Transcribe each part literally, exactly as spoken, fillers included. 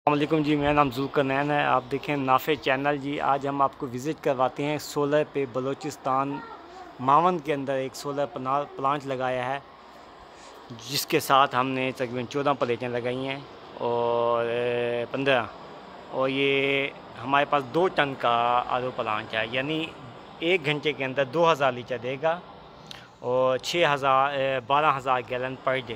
अस्सलामुअलैकुम जी, मेरा नाम जुल्करनैन है। आप देखें नाफे चैनल जी। आज हम आपको विज़िट करवाते हैं सोलर पे बलूचिस्तान मावन के अंदर एक सोलर प्लांट लगाया है, जिसके साथ हमने तकरीबन चौदह प्लेटें लगाई हैं और पंद्रह, और ये हमारे पास दो टन का आर ओ प्लांट है, यानी एक घंटे के अंदर दो हज़ार लीटर देगा और छः हज़ार बारह हज़ार गैलन पर डे।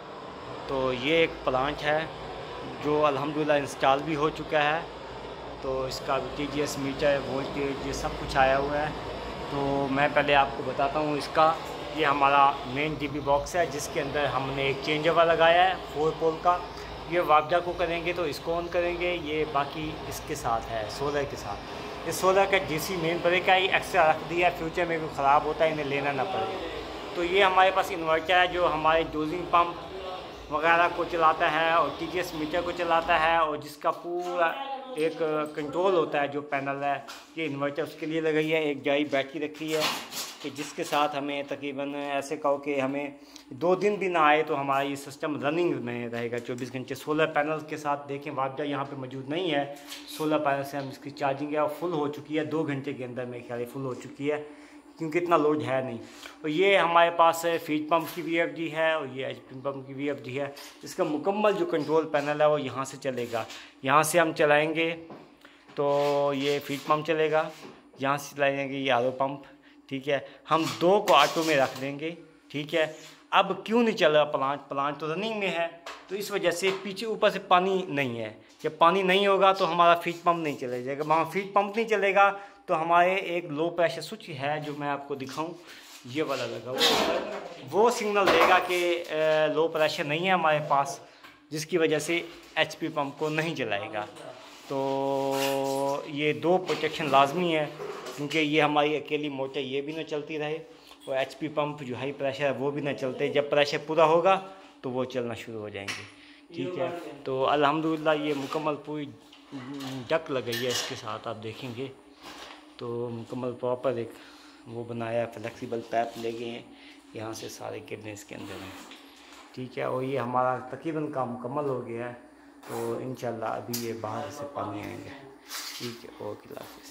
तो ये एक प्लांट है जो अल्हम्दुलिल्लाह इंस्टॉल भी हो चुका है। तो इसका T G S meter, voltage, ये सब कुछ आया हुआ है। तो मैं पहले आपको बताता हूँ इसका। ये हमारा मेन डी बी बॉक्स है, जिसके अंदर हमने एक चेंज ओवर लगाया है फोर पोल का। ये वापजा को करेंगे तो इसको ऑन करेंगे, ये बाकी इसके साथ है सोलर के साथ। इस सोलर का डी सी मेन ब्रेक है, ये एक्स्ट्रा रख दिया, फ्यूचर में भी ख़राब होता है, इन्हें लेना ना पड़े। तो ये हमारे पास इन्वर्टर है जो हमारे डोजिंग पम्प वगैरह को चलाता है और टी जी एस मीटर को चलाता है, और जिसका पूरा एक कंट्रोल होता है जो पैनल है, ये इन्वर्टर उसके लिए लगाई है। एक जाई बैटरी रखी है कि जिसके साथ हमें तकरीबन ऐसे कहो कि हमें दो दिन भी ना आए तो हमारा ये सिस्टम रनिंग में रहेगा चौबीस घंटे। सोलर पैनल के साथ देखें वापजा यहाँ पे मौजूद नहीं है। सोलर पैनल से हम इसकी चार्जिंग है और फुल हो चुकी है, दो घंटे के अंदर मेरे ख्याल फुल हो चुकी है, क्योंकि इतना लोड है नहीं। और ये हमारे पास फीड पंप की वी एफ डी है और ये एच पी पंप की वी एफ डी है। इसका मुकम्मल जो कंट्रोल पैनल है वो यहाँ से चलेगा। यहाँ से हम चलाएंगे तो ये फीड पंप चलेगा, यहाँ से चलाएंगे ये आर ओ पंप, ठीक है। हम दो को ऑटो में रख देंगे, ठीक है। अब क्यों नहीं चल रहा प्लांट? प्लांट तो रनिंग में है, तो इस वजह से पीछे ऊपर से पानी नहीं है। जब पानी नहीं होगा तो हमारा फीड पंप नहीं चला जाएगा। वहाँ फीड पंप नहीं चलेगा तो हमारे एक लो प्रेशर स्विच है जो मैं आपको दिखाऊं, ये वाला लगा हुआ, वो सिग्नल देगा कि लो प्रेशर नहीं है हमारे पास, जिसकी वजह से एच पी पंप को नहीं चलाएगा। तो ये दो प्रोटेक्शन लाजमी है, क्योंकि ये हमारी अकेली मोटर ये भी ना चलती रहे और एच पी पंप जो हाई प्रेशर है वो भी ना चलते। जब प्रेशर पूरा होगा तो वो चलना शुरू हो जाएंगे, ठीक है। तो अल्हम्दुलिल्लाह ये मुकम्मल पूरी डक लगाई है इसके साथ, आप देखेंगे तो मुकम्मल प्रॉपर एक वो बनाया है, फ्लेक्सिबल पैप ले गए हैं, यहाँ से सारे किडनी इसके अंदर हैं, ठीक है। और ये हमारा तकरीबन काम मुकम्मल हो गया है। तो इंशाल्लाह अभी ये बाहर से पानी आएंगे, ठीक है। ओके।